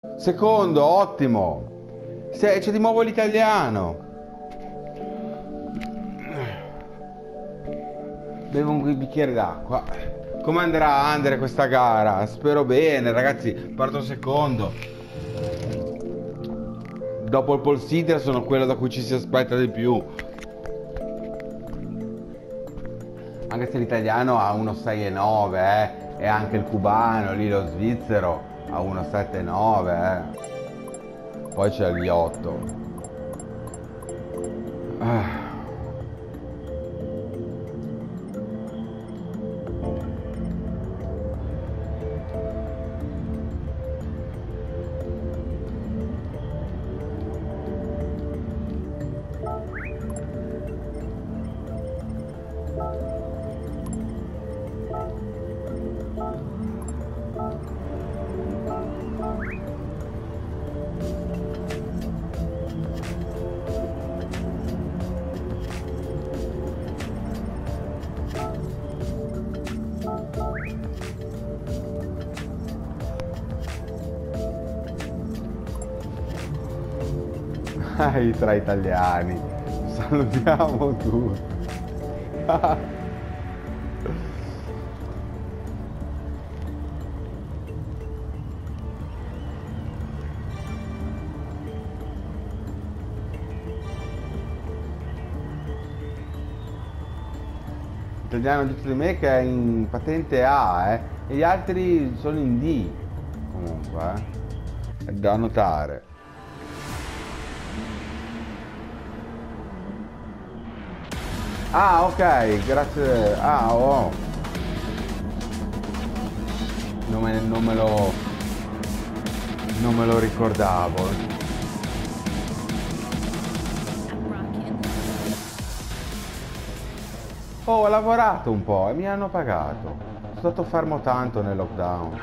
Secondo, ottimo. C'è di nuovo l'italiano. Bevo un bicchiere d'acqua. Come andrà a andare questa gara? Spero bene, ragazzi. Parto secondo. Dopo il polesitter sono quello da cui ci si aspetta di più. Anche se l'italiano ha 1,6,9, e anche il cubano, lì lo svizzero, ha 1,7,9, Poi c'è gli 8. I tra italiani, salutiamo tutti. L'italiano dietro di me che è in patente A, e gli altri sono in D, comunque, è da notare. Ah, ok, grazie. Ah, oh. Non me lo ricordavo. Oh, ho lavorato un po' e mi hanno pagato. Sono stato fermo tanto nel lockdown.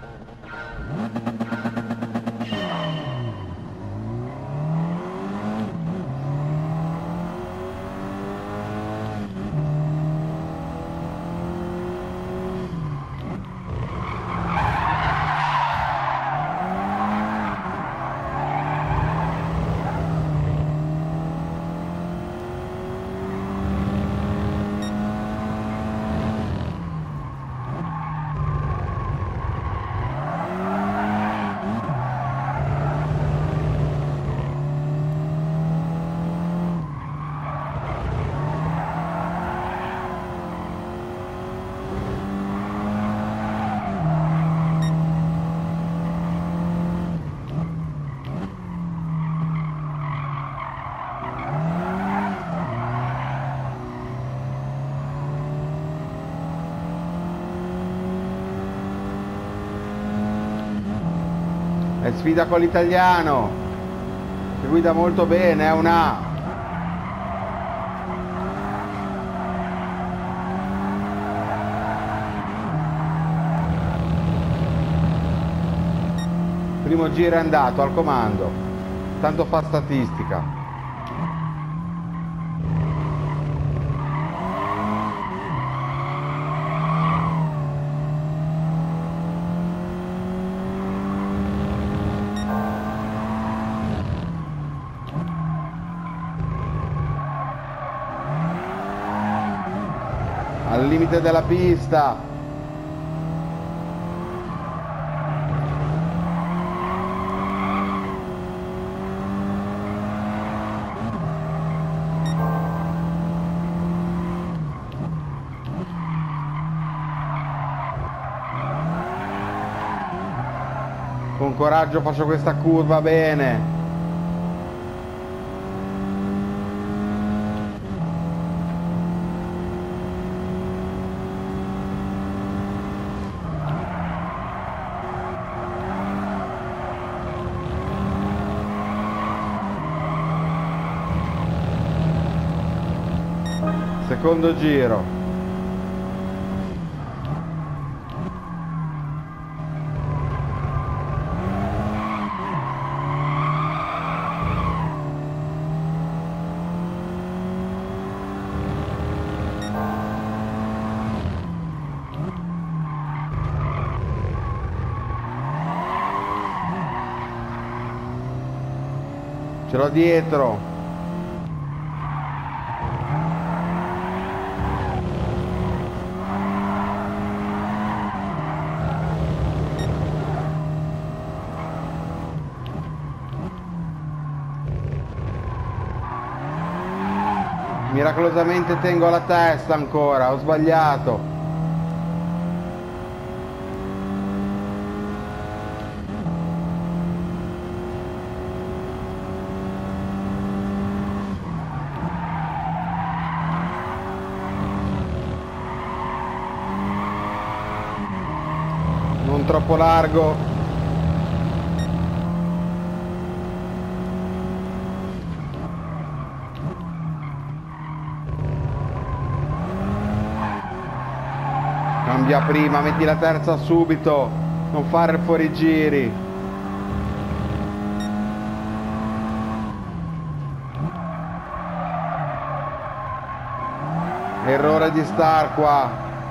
È sfida con l'italiano, si guida molto bene, è un A. Primo giro è andato, al comando, tanto fa statistica. Al limite della pista. Con coraggio faccio questa curva bene. Secondo giro. Ce l'ho dietro. Miracolosamente tengo la testa ancora, ho sbagliato. Non troppo largo. Cambia prima, metti la terza subito, non fare fuorigiri. Errore di Star qua.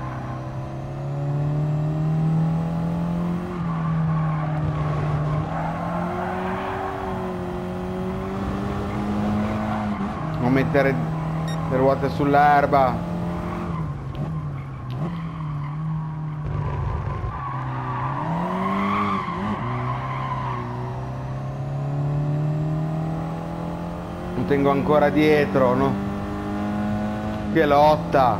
Non mettere le ruote sull'erba. Tengo ancora dietro, no? Che lotta!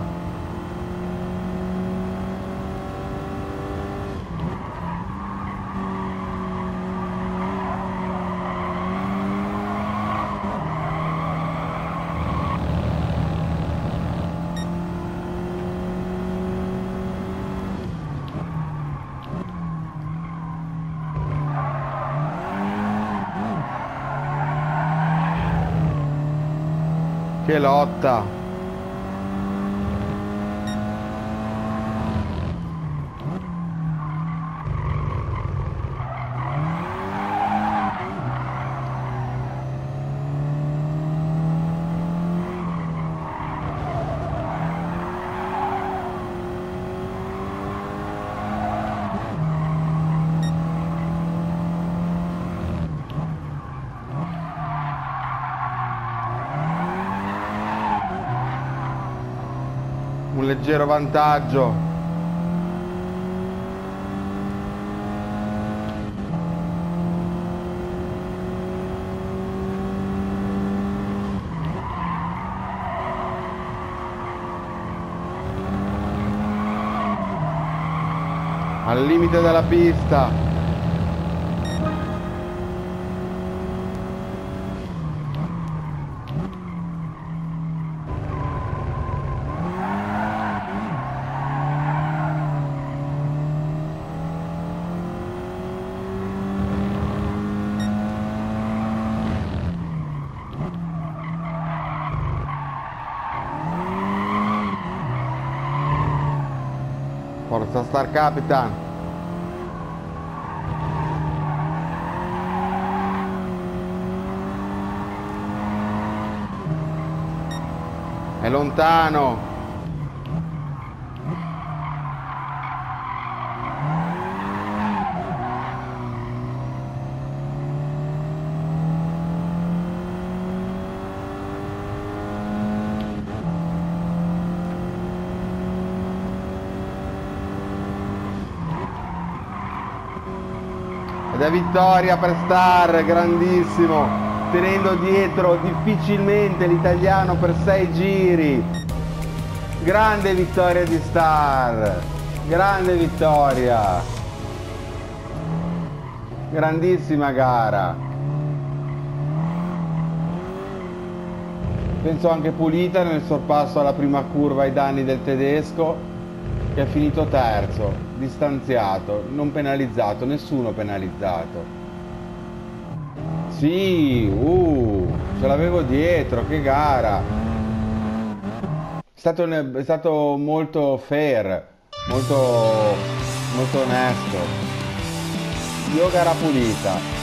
Che lotta! Un leggero vantaggio. Al limite della pista. Forza Starcapitan. È lontano. Ed è vittoria per Star, grandissimo, tenendo dietro difficilmente l'italiano per 6 giri. Grande vittoria di Star, grande vittoria, grandissima gara. Penso anche pulita nel sorpasso alla prima curva ai danni del tedesco, che è finito terzo, distanziato, non penalizzato, nessuno penalizzato. Sì, ce l'avevo dietro, che gara! È stato molto fair, molto onesto. Io gara pulita.